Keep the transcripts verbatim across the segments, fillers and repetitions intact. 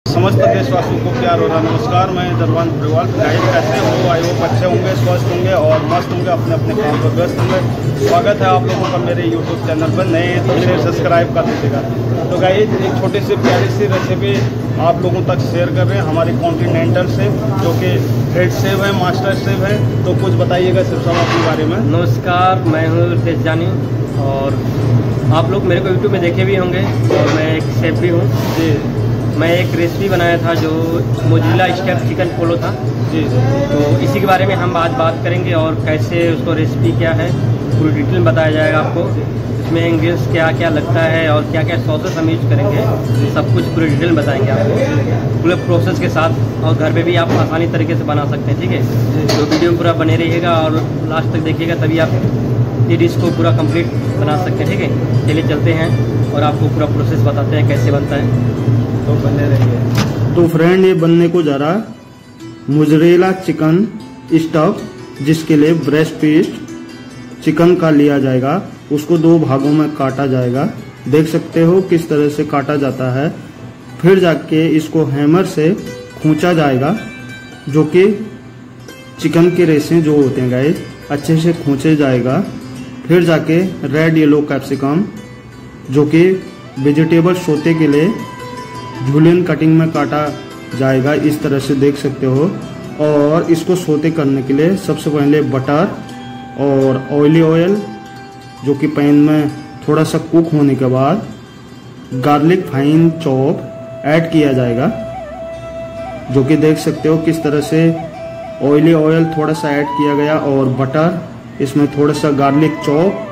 समस्त देशवासियों को प्यार हो रहा नमस्कार। मैं दरबान परिवार गाइड कैसे हो, आई होप अच्छे होंगे, स्वस्थ होंगे और मस्त होंगे, अपने अपने काम पर व्यस्त होंगे। स्वागत है आप लोगों का मेरे यूट्यूब चैनल पर। नए तो शेयर सब्सक्राइब कर दीजिएगा। तो गाइड एक छोटी सी प्यारी सी रेसिपी आप लोगों तक शेयर कर रहे हैं हमारे कॉन्टिनेंटल शेफ, जो कि हेड शेफ है, मास्टर शेफ है। तो कुछ बताइएगा शेफ साहब अपने बारे में। नमस्कार, मैं हूँ तेजानी और आप लोग मेरे को यूट्यूब में देखे भी होंगे और मैं एक शेफ भी हूँ जी। मैं एक रेसिपी बनाया था जो मोज़रेला स्टेप चिकन पोलो था जी। तो इसी के बारे में हम आज बात करेंगे और कैसे उसको रेसिपी क्या है पूरी डिटेल में बताया जाएगा आपको। इसमें इंग्रेडिएंट्स क्या क्या लगता है और क्या क्या सॉसेस हम यूज करेंगे, सब कुछ पूरी डिटेल बताएंगे आपको पूरे प्रोसेस के साथ। और घर पे भी आप आसानी तरीके से बना सकते हैं, ठीक है। तो वीडियो में पूरा बने रहिएगा और लास्ट तक देखिएगा, तभी आप ये डिश को पूरा कंप्लीट बना सकते हैं, ठीक है। चलिए चलते हैं और आपको पूरा प्रोसेस बताते हैं कैसे बनता है, तो बने रहिए। तो फ्रेंड, ये बनने को जा रहा मोज़रेला चिकन स्टफ, जिसके लिए ब्रेस्ट पीस चिकन का लिया जाएगा। उसको दो भागों में काटा जाएगा, देख सकते हो किस तरह से काटा जाता है। फिर जाके इसको हैमर से खूंचा जाएगा, जो कि चिकन के रेशे जो होते हैं गाइस अच्छे से खूंचे जाएगा। फिर जाके रेड येलो कैप्सिकम, जो कि वेजिटेबल सोते के लिए जूलियन कटिंग में काटा जाएगा, इस तरह से देख सकते हो। और इसको सोते करने के लिए सबसे पहले बटर और ऑयली ऑयल, जो कि पैन में थोड़ा सा कुक होने के बाद गार्लिक फाइन चॉप ऐड किया जाएगा, जो कि देख सकते हो किस तरह से ऑयली ऑयल थोड़ा सा ऐड किया गया और बटर, इसमें थोड़ा सा गार्लिक चॉप।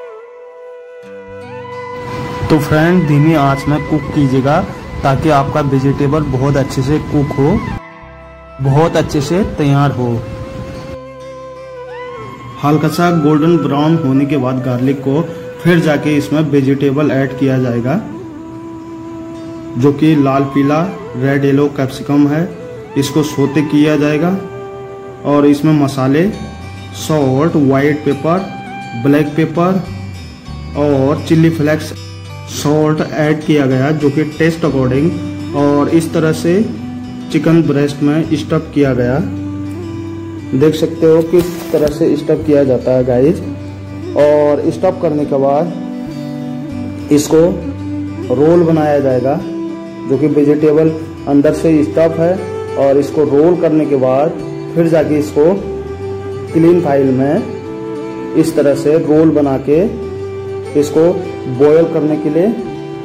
तो फ्रेंड, धीमी आंच में कुक कीजिएगा ताकि आपका वेजिटेबल बहुत अच्छे से कुक हो, बहुत अच्छे से तैयार हो। हल्का सा गोल्डन ब्राउन होने के बाद गार्लिक को फिर जाके इसमें वेजिटेबल ऐड किया जाएगा, जो कि लाल पीला रेड येलो कैप्सिकम है। इसको सोते किया जाएगा और इसमें मसाले salt, white pepper, black pepper और चिल्ली फ्लेक्स सॉल्ट ऐड किया गया, जो कि टेस्ट अकॉर्डिंग। और इस तरह से चिकन ब्रेस्ट में स्टफ किया गया, देख सकते हो किस तरह से स्टफ किया जाता है गाइस। और स्टफ करने के बाद इसको रोल बनाया जाएगा, जो कि वेजिटेबल अंदर से स्टफ है। और इसको रोल करने के बाद फिर जाके इसको क्लीन फाइल में इस तरह से रोल बना के इसको बॉयल करने के लिए,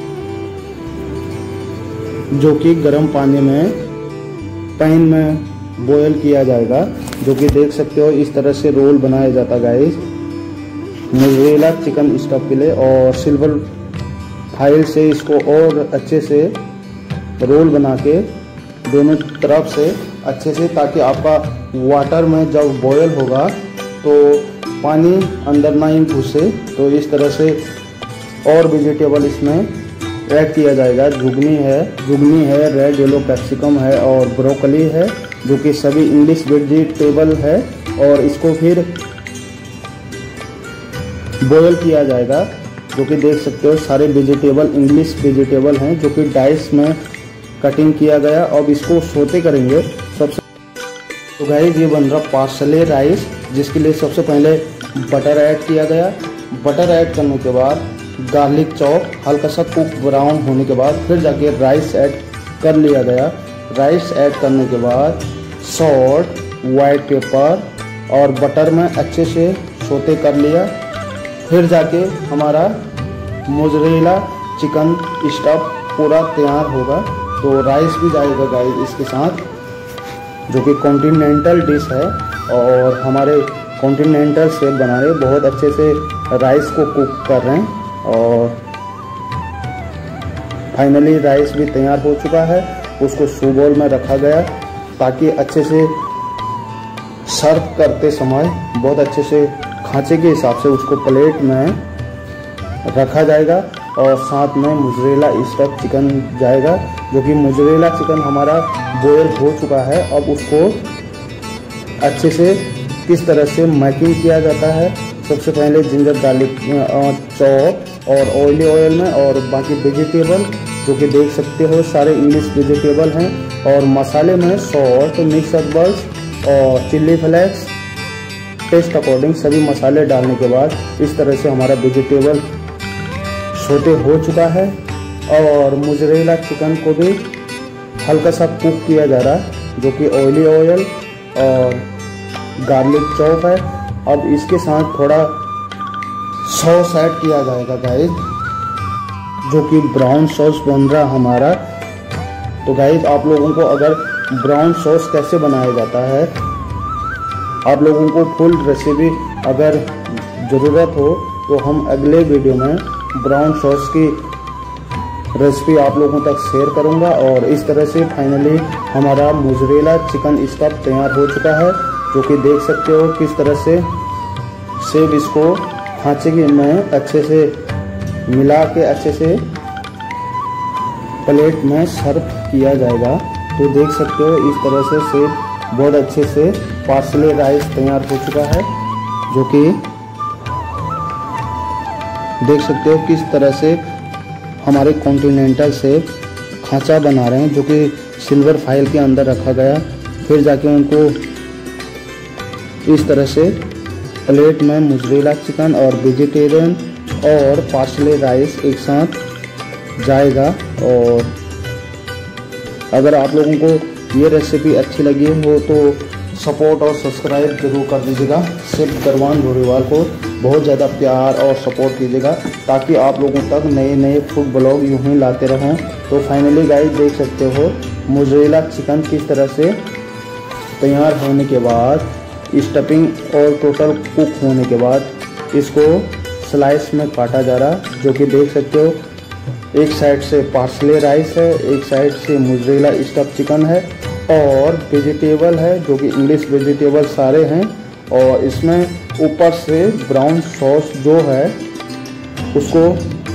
जो कि गर्म पानी में पैन में बॉयल किया जाएगा, जो कि देख सकते हो इस तरह से रोल बनाया जाता गाइस मोज़रेला चिकन स्टफ के लिए। और सिल्वर फाइल से इसको और अच्छे से रोल बना के दोनों तरफ से अच्छे से, ताकि आपका वाटर में जब बॉयल होगा तो पानी अंदर ना ही घुसे। तो इस तरह से और वेजिटेबल इसमें ऐड किया जाएगा। जुगनी है जुगनी है रेड येलो कैप्सिकम है और ब्रोकली है, जो कि सभी इंग्लिश वेजिटेबल है। और इसको फिर बॉयल किया जाएगा, जो कि देख सकते हो सारे वेजिटेबल इंग्लिश वेजिटेबल हैं, जो कि डाइस में कटिंग किया गया। अब इसको सोते करेंगे सबसे। तो गाइस, ये बन रहा पार्सले राइस, जिसके लिए सबसे पहले बटर ऐड किया गया। बटर ऐड करने के बाद गार्लिक चॉप हल्का सा कुक ब्राउन होने के बाद फिर जाके राइस ऐड कर लिया गया। राइस ऐड करने के बाद सॉल्ट, वाइट पेपर और बटर में अच्छे से सोते कर लिया। फिर जाके हमारा मोज़रेला चिकन स्टफ पूरा तैयार होगा। तो राइस भी जाएगा गाइस इसके साथ, जो कि कॉन्टिनेंटल डिश है। और हमारे कॉन्टिनेंटल शेफ बना रहे, बहुत अच्छे से राइस को कुक कर रहे हैं। और फाइनली राइस भी तैयार हो चुका है। उसको सू बोल में रखा गया, ताकि अच्छे से सर्व करते समय बहुत अच्छे से खांचे के हिसाब से उसको प्लेट में रखा जाएगा। और साथ में मोज़रेला स्टफ चिकन जाएगा, जो कि मोज़रेला चिकन हमारा बॉयल हो चुका है। अब उसको अच्छे से किस तरह से मैकिंग किया जाता है, सबसे पहले जिंजर गार्लिक चॉप और ऑयली ऑयल में और बाकी वेजिटेबल जो कि देख सकते हो सारे इंग्लिश वेजिटेबल हैं। और मसाले में सॉल्ट, मिक्स हर्ब्स और चिल्ली फ्लेक्स टेस्ट अकॉर्डिंग सभी मसाले डालने के बाद इस तरह से हमारा वेजिटेबल सोते हो चुका है। और मोज़रेला चिकन को भी हल्का सा कुक किया जा रहा है, जो कि ऑयली ऑयल और गार्लिक चॉप है। अब इसके साथ थोड़ा सॉस ऐड किया जाएगा गाइस, जो कि ब्राउन सॉस बन रहा हमारा। तो गाइस आप लोगों को अगर ब्राउन सॉस कैसे बनाया जाता है, आप लोगों को फुल रेसिपी अगर ज़रूरत हो तो हम अगले वीडियो में ब्राउन सॉस की रेसिपी आप लोगों तक शेयर करूंगा। और इस तरह से फाइनली हमारा मोज़रेला चिकन स्टफ तैयार हो चुका है, जो कि देख सकते हो किस तरह से सेब इसको खांचे में अच्छे से मिला के अच्छे से प्लेट में सर्व किया जाएगा। तो देख सकते हो इस तरह से सेब बहुत अच्छे से पार्सले राइस तैयार हो चुका है, जो कि देख सकते हो किस तरह से हमारे कॉन्टिनेंटल सेब खांचा बना रहे हैं, जो कि सिल्वर फाइल के अंदर रखा गया। फिर जाके उनको इस तरह से प्लेट में मोज़रेला चिकन और वेजिटेरियन और पार्सले राइस एक साथ जाएगा। और अगर आप लोगों को ये रेसिपी अच्छी लगी हो तो सपोर्ट और सब्सक्राइब जरूर कर दीजिएगा। सिर्फ गरवान धोरीवाल को बहुत ज़्यादा प्यार और सपोर्ट कीजिएगा, ताकि आप लोगों तक नए नए फूड ब्लॉग यूँ ही लाते रहूँ। तो फाइनली गाइस देख सकते हो मोज़रेला चिकन किस तरह से तैयार होने के बाद, स्टफिंग और टोटल कुक होने के बाद इसको स्लाइस में काटा जा रहा, जो कि देख सकते हो एक साइड से पार्सले राइस है, एक साइड से मोज़रेला स्टफ चिकन है और वेजिटेबल है, जो कि इंग्लिश वेजिटेबल सारे हैं। और इसमें ऊपर से ब्राउन सॉस जो है उसको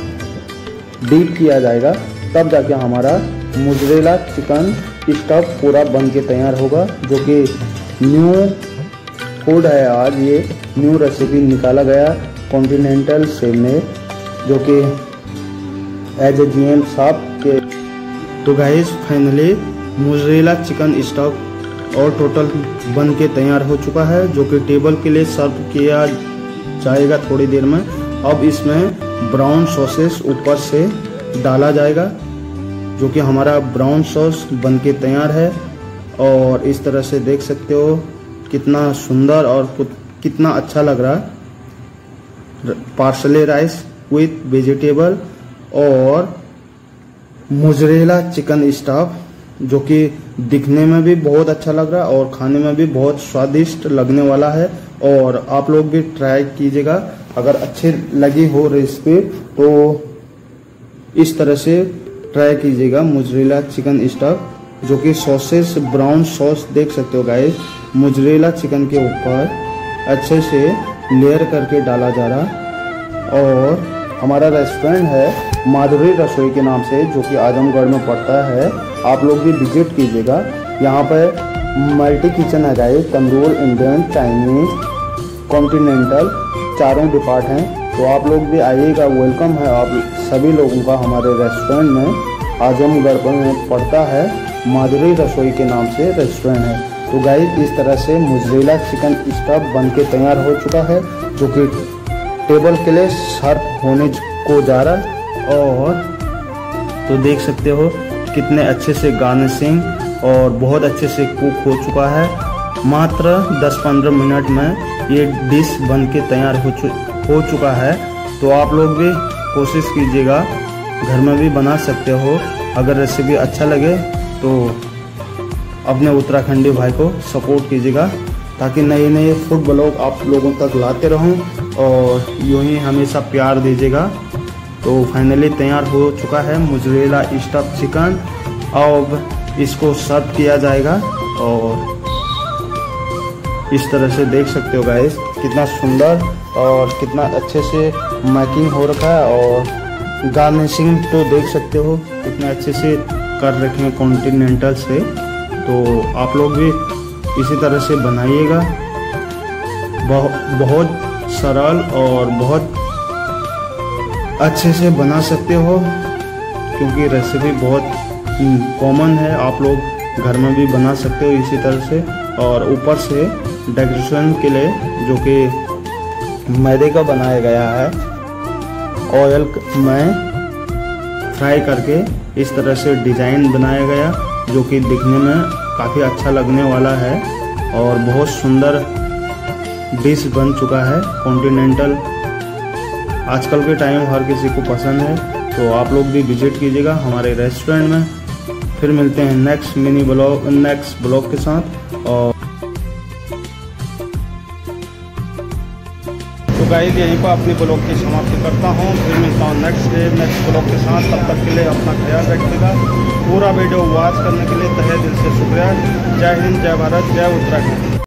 डीप किया जाएगा, तब जाके हमारा मोज़रेला चिकन स्टफ पूरा बन के तैयार होगा, जो कि न्यू फूड है। आज ये न्यू रेसिपी निकाला गया कॉन्टिनेंटल शेफ ने, जो कि एज ए जी एम साहब के। तो guys finally mozzarella chicken stuff और टोटल बन के तैयार हो चुका है, जो कि टेबल के लिए सर्व किया जाएगा थोड़ी देर में। अब इसमें ब्राउन सॉसेस ऊपर से डाला जाएगा, जो कि हमारा ब्राउन सॉस बन के तैयार है। और इस तरह से देख सकते हो कितना सुंदर और कितना अच्छा लग रहा है। पार्सले राइस विथ वेजिटेबल और मोज़रेला चिकन स्टफ, जो कि दिखने में भी बहुत अच्छा लग रहा है और खाने में भी बहुत स्वादिष्ट लगने वाला है। और आप लोग भी ट्राई कीजिएगा, अगर अच्छी लगी हो रेसिपी तो इस तरह से ट्राई कीजिएगा मोज़रेला चिकन स्टफ, जो कि सॉसेस ब्राउन सॉस देख सकते हो गाइस मोज़रेला चिकन के ऊपर अच्छे से लेयर करके डाला जा रहा। और हमारा रेस्टोरेंट है माधुरी रसोई के नाम से, जो कि आजमगढ़ में पड़ता है। आप लोग भी विजिट कीजिएगा। यहाँ पर मल्टी किचन है guys, tandoor, Indian, Chinese, continental चारों डिपार्ट हैं। तो आप लोग भी आइएगा, वेलकम है आप सभी लोगों का हमारे रेस्टोरेंट में। आजमगढ़ में पड़ता है, माधुरी रसोई के नाम से रेस्टोरेंट है। तो गाइस इस तरह से मोज़रेला चिकन स्टफ बन के तैयार हो चुका है, जो कि टेबल के लिए सर्व होने को जा रहा है। और तो देख सकते हो कितने अच्छे से गार्निशिंग और बहुत अच्छे से कुक हो चुका है। मात्र दस पंद्रह मिनट में ये डिश बन के तैयार हो चु हो चुका है। तो आप लोग भी कोशिश कीजिएगा, घर में भी बना सकते हो। अगर रेसिपी अच्छा लगे तो अपने उत्तराखंडी भाई को सपोर्ट कीजिएगा, ताकि नए नए फूड ब्लॉग आप लोगों तक लाते रहूं और यूं ही हमेशा प्यार दीजिएगा। तो फाइनली तैयार हो चुका है मोज़रेला स्टफ चिकन। अब इसको सर्व किया जाएगा और इस तरह से देख सकते हो गाइस कितना सुंदर और कितना अच्छे से मैकिंग हो रखा है। और गार्निशिंग तो देख सकते हो कितने अच्छे से कर रखे हैं कॉन्टिनेंटल से। तो आप लोग भी इसी तरह से बनाइएगा। बहुत सरल और बहुत अच्छे से बना सकते हो। क्योंकि रेसिपी बहुत कॉमन है, आप लोग घर में भी बना सकते हो इसी तरह से। और ऊपर से डेकोरेशन के लिए जो कि मैदे का बनाया गया है, ऑयल में फ्राई करके इस तरह से डिज़ाइन बनाया गया, जो कि दिखने में काफ़ी अच्छा लगने वाला है और बहुत सुंदर डिश बन चुका है। कॉन्टिनेंटल आजकल के टाइम हर किसी को पसंद है, तो आप लोग भी विजिट कीजिएगा हमारे रेस्टोरेंट में। फिर मिलते हैं next mini blog next blog के साथ। और तो गाइस यहीं पर अपनी ब्लॉग की समाप्ति करता हूँ। फिर मिलता हूँ नेक्स्ट डे नेक्स्ट ब्लॉग के साथ। तब तक के लिए अपना ख्याल रखिएगा। पूरा वीडियो वॉच करने के लिए तहे दिल से शुक्रिया। जय हिंद, जय भारत, जय उत्तराखंड।